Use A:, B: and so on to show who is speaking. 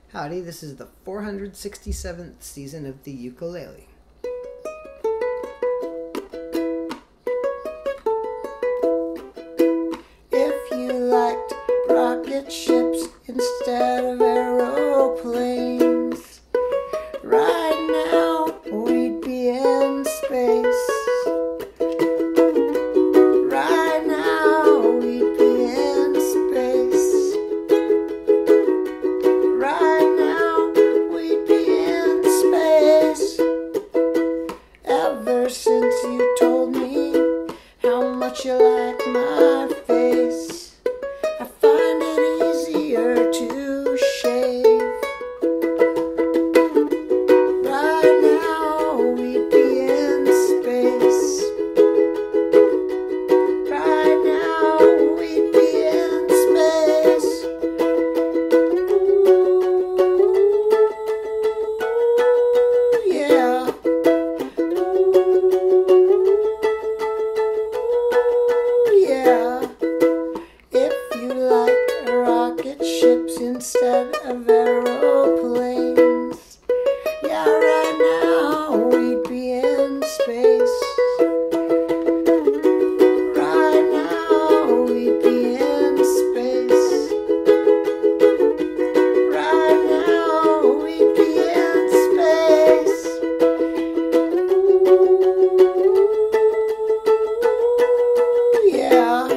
A: Howdy, this is the 467th season of the ukulele.
B: If you liked rocket ships instead of aeroplanes, right now we'd be in space. Right now we'd be in space. Right now we'd be in space. Ever since you told me how much you like my face, I find it easier to shave. Right now we'd be in space. Right now we'd be in space. Ooh, yeah. Yeah, if you like rocket ships instead of aeroplanes, yeah, right now we'd be in space. Right now we'd be in space. Right now we'd be in space. Ooh, yeah.